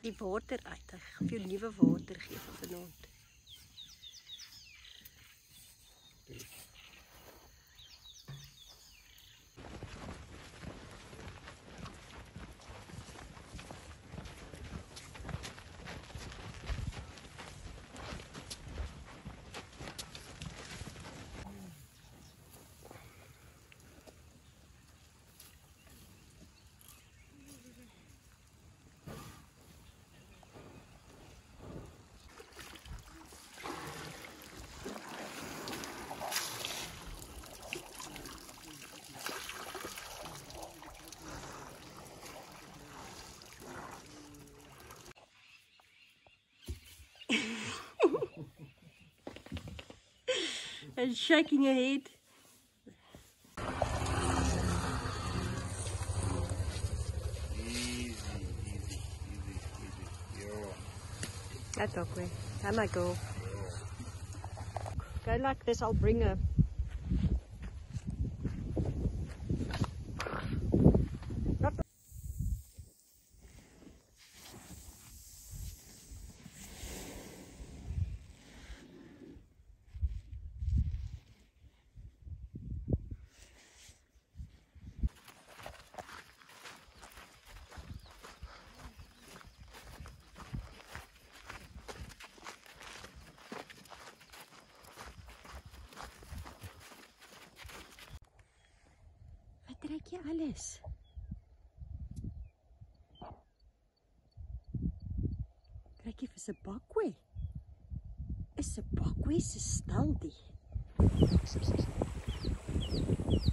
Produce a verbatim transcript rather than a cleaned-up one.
die water uit. Ek gaan vir jou nuwe water gee vir vanaand. And shaking her head. Easy, easy, easy, easy. Yo. That's okay. Come on, go. Yo. Go like this, I'll bring her. Trek je alles? Trek je vir sy bakkie? Is sy bakkie se stil die?